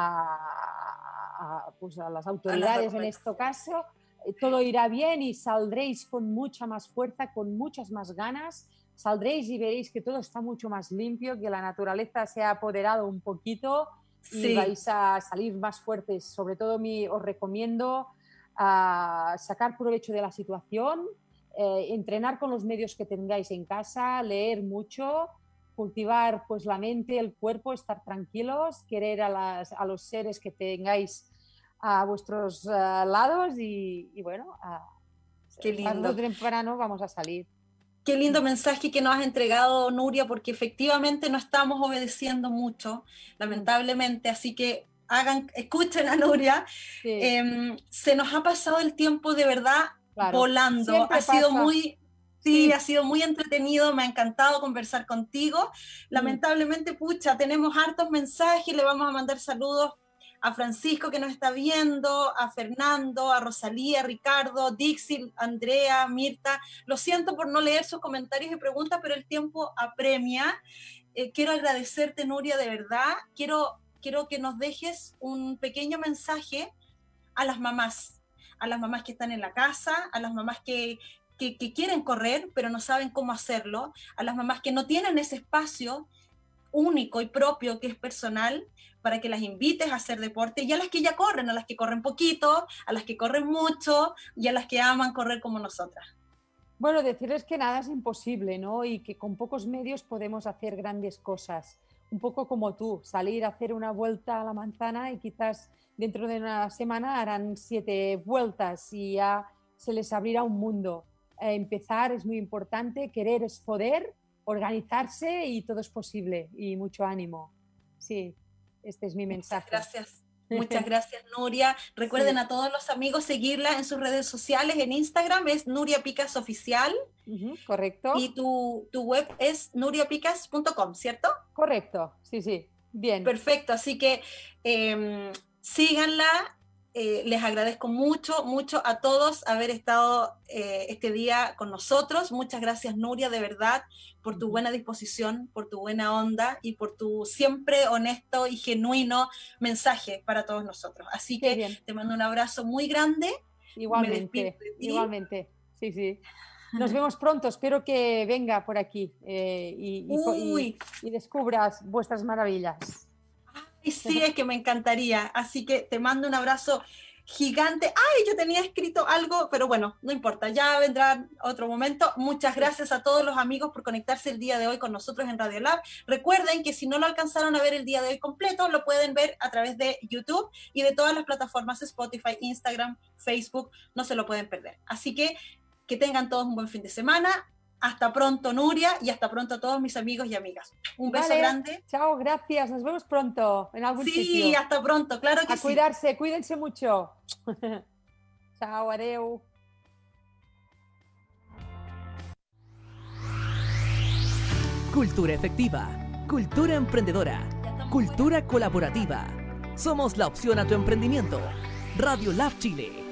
a las autoridades en este caso, todo irá bien y saldréis con mucha más fuerza, con muchas más ganas. Saldréis y veréis que todo está mucho más limpio, que la naturaleza se ha apoderado un poquito y vais a salir más fuertes. Sobre todo os recomiendo sacar provecho de la situación, entrenar con los medios que tengáis en casa, leer mucho, cultivar pues la mente, el cuerpo, estar tranquilos, querer a los seres que tengáis a vuestros lados y bueno, qué lindo. Tarde o temprano vamos a salir. Qué lindo mensaje que nos has entregado, Nuria, porque efectivamente no estamos obedeciendo mucho, lamentablemente, así que escuchen a Nuria. Se nos ha pasado el tiempo de verdad volando. Ha sido ha sido muy entretenido, me ha encantado conversar contigo. Lamentablemente, pucha, tenemos hartos mensajes, le vamos a mandar saludos a Francisco que nos está viendo, a Fernando, a Rosalía, a Ricardo, Dixie, Andrea, Mirta. Lo siento por no leer sus comentarios y preguntas, pero el tiempo apremia. Quiero agradecerte, Nuria, de verdad. Quiero que nos dejes un pequeño mensaje a las mamás que están en la casa, a las mamás que quieren correr, pero no saben cómo hacerlo, a las mamás que no tienen ese espacio único y propio que es personal, para que las invites a hacer deporte, y a las que ya corren, a las que corren poquito, a las que corren mucho, y a las que aman correr como nosotras. Bueno, decirles que nada es imposible, ¿no? Y que con pocos medios podemos hacer grandes cosas. Un poco como tú, salir a hacer una vuelta a la manzana y quizás dentro de una semana harán 7 vueltas y ya se les abrirá un mundo. Empezar es muy importante, querer es poder, organizarse y todo es posible. Y mucho ánimo. Sí, este es mi mensaje. Muchas gracias, Nuria. Recuerden a todos los amigos seguirla en sus redes sociales. En Instagram es Nuria Picas Oficial. Correcto. Y tu web es nuriapicas.com, ¿cierto? Correcto, sí, bien. Perfecto, así que síganla. Les agradezco mucho a todos haber estado este día con nosotros. Muchas gracias, Nuria, de verdad, por tu buena disposición, por tu buena onda y por tu siempre honesto y genuino mensaje para todos nosotros. Así que te mando un abrazo muy grande. Igualmente, sí. Nos vemos pronto, espero que venga por aquí y descubras vuestras maravillas. Y sí, es que me encantaría, así que te mando un abrazo gigante. Ay, yo tenía escrito algo, pero bueno, no importa, ya vendrá otro momento. Muchas gracias a todos los amigos por conectarse el día de hoy con nosotros en Radio Lab. Recuerden que si no lo alcanzaron a ver el día de hoy completo, lo pueden ver a través de YouTube y de todas las plataformas Spotify, Instagram, Facebook, no se lo pueden perder. Así que tengan todos un buen fin de semana. Hasta pronto, Nuria, y hasta pronto a todos mis amigos y amigas. Un beso grande. Chao, gracias. Nos vemos pronto en algún sitio. Sí, hasta pronto, claro que sí. A cuidarse, cuídense mucho. Chao, adeu. Cultura efectiva, cultura emprendedora, cultura colaborativa. Somos la opción a tu emprendimiento. Radio Lab Chile.